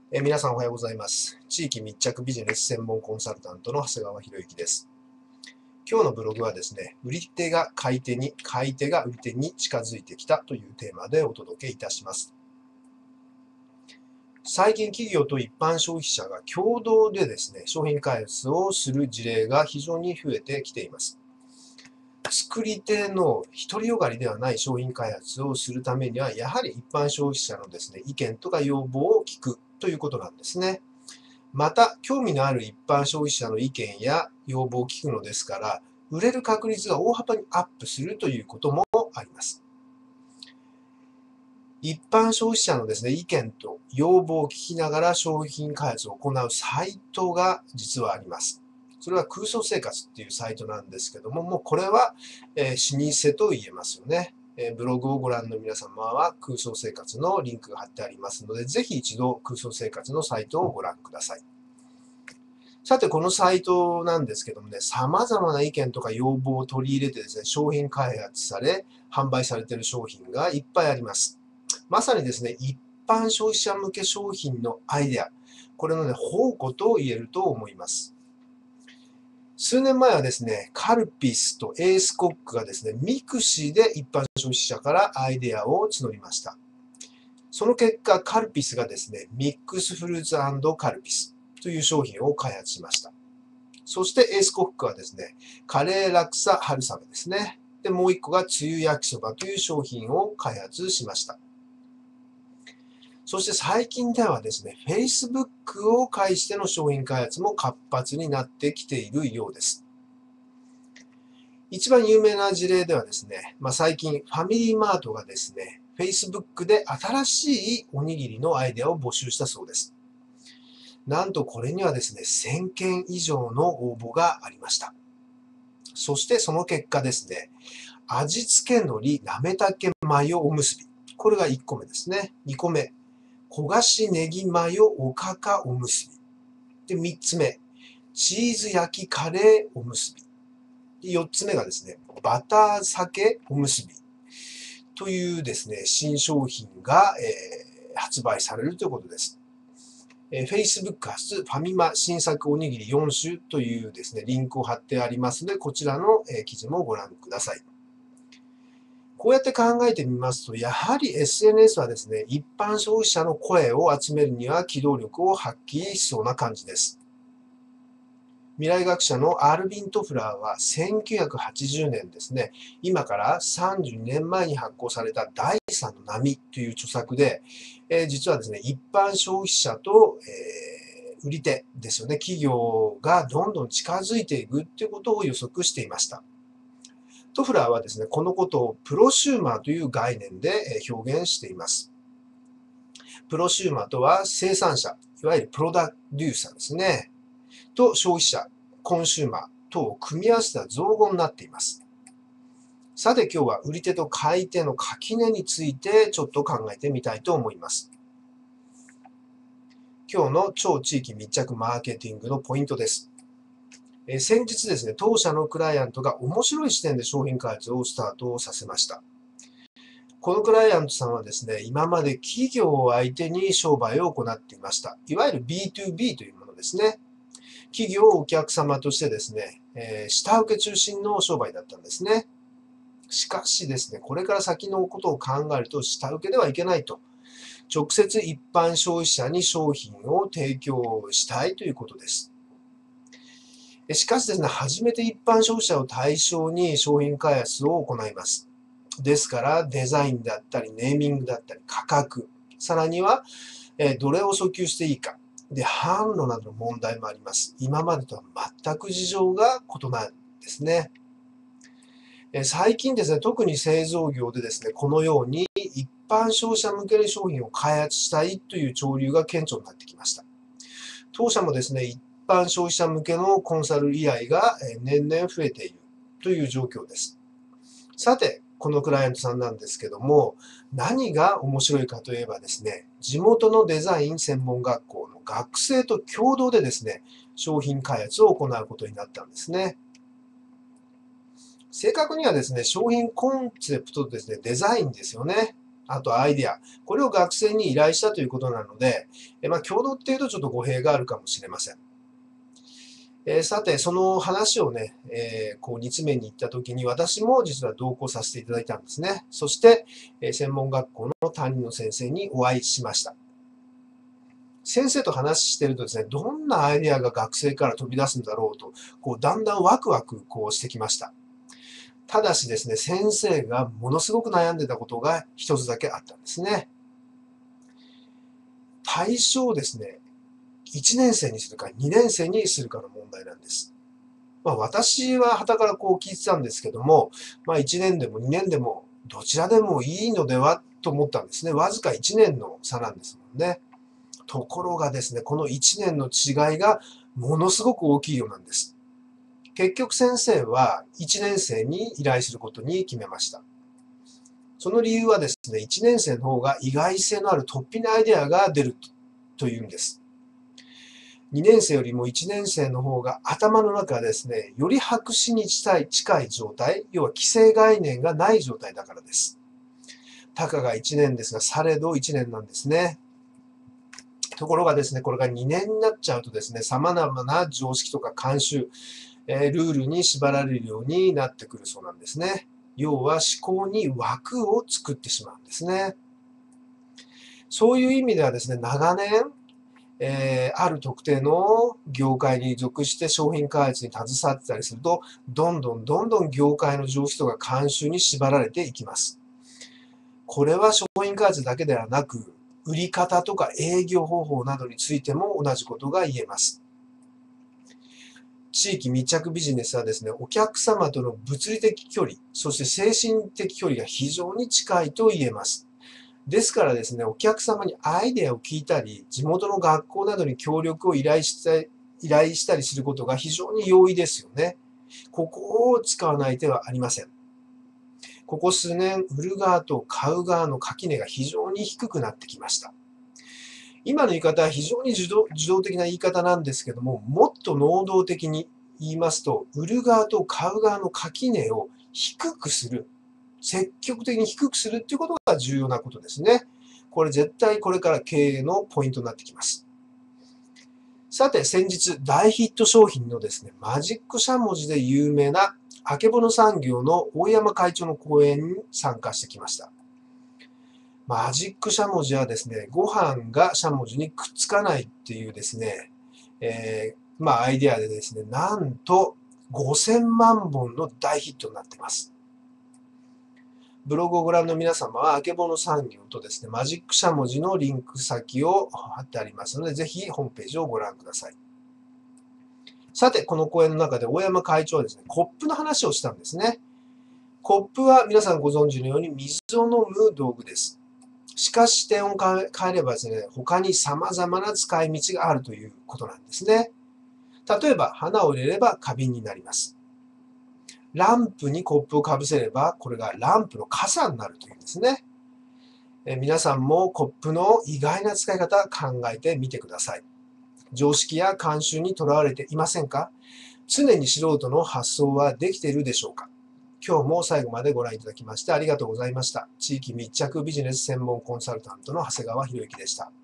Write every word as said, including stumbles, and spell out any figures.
えー皆さんおはようございます。地域密着ビジネス専門コンサルタントの長谷川博之です。今日のブログはですね、売り手が買い手に、買い手が売り手に近づいてきたというテーマでお届けいたします。最近企業と一般消費者が共同でですね、商品開発をする事例が非常に増えてきています。作り手の独りよがりではない商品開発をするためには、やはり一般消費者のですね、意見とか要望を聞くということなんですね。また、興味のある一般消費者の意見や要望を聞くのですから、売れる確率が大幅にアップするということもあります。一般消費者のですね、意見と要望を聞きながら商品開発を行うサイトが実はあります。それは空想生活っていうサイトなんですけども、もうこれは、えー、老舗と言えますよね。えー、ブログをご覧の皆様は空想生活のリンクが貼ってありますので、ぜひ一度空想生活のサイトをご覧ください。さて、このサイトなんですけどもね、様々な意見とか要望を取り入れてですね、商品開発され、販売されている商品がいっぱいあります。まさにですね、一般消費者向け商品のアイデア、これのね、宝庫と言えると思います。数年前はですね、カルピスとエースコックがですね、ミクシーで一般消費者からアイデアを募りました。その結果、カルピスがですね、ミックスフルーツ&カルピスという商品を開発しました。そしてエースコックはですね、カレーラクサ春雨ですね。で、もう一個がつゆ焼きそばという商品を開発しました。そして最近ではですね、Facebook を介しての商品開発も活発になってきているようです。一番有名な事例ではですね、まあ、最近ファミリーマートがですね、Facebook で新しいおにぎりのアイデアを募集したそうです。なんとこれにはですね、せんけん以上の応募がありました。そしてその結果ですね、味付け海苔なめたけマヨおむすび。これがいっこめですね。にこめ、焦がしネギマヨおかかおむすび。で、みっつめ、チーズ焼きカレーおむすび。で、よっつめがですね、バター酒おむすび。というですね、新商品が、えー発売されるということです。えー Facebook 発ファミマ新作おにぎりよん種というですね、リンクを貼ってありますので、こちらの、えー記事もご覧ください。こうやって考えてみますと、やはり エスエヌエス はですね、一般消費者の声を集めるには機動力を発揮しそうな感じです。未来学者のアルビン・トフラーはせんきゅうひゃくはちじゅうねんですね、今からさんじゅうにねんまえに発行された第三の波という著作で、えー実はですね、一般消費者と、えー売り手ですよね、企業がどんどん近づいていくということを予測していました。トフラーはですね、このことをプロシューマーという概念で表現しています。プロシューマーとは生産者、いわゆるプロダデューサーですね、と消費者、コンシューマー等を組み合わせた造語になっています。さて今日は売り手と買い手の垣根についてちょっと考えてみたいと思います。今日の超地域密着マーケティングのポイントです。え先日ですね、当社のクライアントが面白い視点で商品開発をスタートさせました。このクライアントさんはですね、今まで企業を相手に商売を行っていました。いわゆる ビーツービー というものですね。企業をお客様としてですね、えー、下請け中心の商売だったんですね。しかしですね、これから先のことを考えると下請けではいけないと。直接一般消費者に商品を提供したいということです。しかしですね、初めて一般消費者を対象に商品開発を行います。ですから、デザインだったり、ネーミングだったり、価格、さらには、えどれを訴求していいか、で、販路などの問題もあります。今までとは全く事情が異なるんですね。え最近ですね、特に製造業でですね、このように一般消費者向けの商品を開発したいという潮流が顕著になってきました。当社もですね、一般消費者向けのコンサル依頼が年々増えているという状況です。さて、このクライアントさんなんですけども、何が面白いかといえばですね、地元のデザイン専門学校の学生と共同でですね、商品開発を行うことになったんですね。正確にはですね、商品コンセプトとですね、デザインですよね。 あとアイデア、これを学生に依頼したということなので、えまあ、共同っていうとちょっと語弊があるかもしれません。えーさて、その話をね、えーこう煮詰めに行った時に私も実は同行させていただいたんですね。そして、えー専門学校の担任の先生にお会いしました。先生と話してるとですね、どんなアイデアが学生から飛び出すんだろうと、こうだんだんワクワクこうしてきました。ただしですね、先生がものすごく悩んでたことが一つだけあったんですね。対象をですね、いちねん生にするかにねん生にするかの問題なんです。まあ、私は傍からこう聞いてたんですけども、まあ、いちねんでもにねんでもどちらでもいいのではと思ったんですね。わずかいちねんの差なんですもんね。ところがですね、このいちねんの違いがものすごく大きいようなんです。結局先生はいちねん生に依頼することに決めました。その理由はですね、いちねん生の方が意外性のある突飛なアイデアが出るというんです。にねん生よりもいちねん生の方が頭の中はですね、より白紙に近い近い状態、要は既成概念がない状態だからです。たかがいちねんですが、されどいちねんなんですね。ところがですね、これがにねんになっちゃうとですね、様々な常識とか慣習、えールールに縛られるようになってくるそうなんですね。要は思考に枠を作ってしまうんですね。そういう意味ではですね、長年、えーある特定の業界に属して商品開発に携わってたりすると、どんどんどんどん業界の常識とか慣習に縛られていきます。これは商品開発だけではなく、売り方とか営業方法などについても同じことが言えます。地域密着ビジネスはですね、お客様との物理的距離、そして精神的距離が非常に近いと言えます。ですからですね、お客様にアイデアを聞いたり、地元の学校などに協力を依頼した依頼したりすることが非常に容易ですよね。ここを使わない手はありません。ここ数年、売る側と買う側の垣根が非常に低くなってきました。今の言い方は非常に受動受動的な言い方なんですけども、もっと能動的に言いますと、売る側と買う側の垣根を低くする。積極的に低くするっていうことが重要なことですね。これ絶対これから経営のポイントになってきます。さて、先日大ヒット商品のですね、マジックしゃもじで有名なあけぼの産業の大山会長の講演に参加してきました。マジックしゃもじはですね、ご飯がしゃもじにくっつかないっていうですね、えー、まあアイデアでですね、なんとごせんまんぼんの大ヒットになっています。ブログをご覧の皆様は、あけぼの産業とですね、マジックしゃもじのリンク先を貼ってありますので、ぜひホームページをご覧ください。さて、この講演の中で大山会長はですね、コップの話をしたんですね。コップは皆さんご存知のように水を飲む道具です。しかし視点を変えればですね、他に様々な使い道があるということなんですね。例えば、花を入れれば花瓶になります。ランプにコップをかぶせれば、これがランプの傘になるというんですね。え皆さんもコップの意外な使い方考えてみてください。常識や慣習にとらわれていませんか？常に素人の発想はできているでしょうか？今日も最後までご覧いただきましてありがとうございました。地域密着ビジネス専門コンサルタントの長谷川博之でした。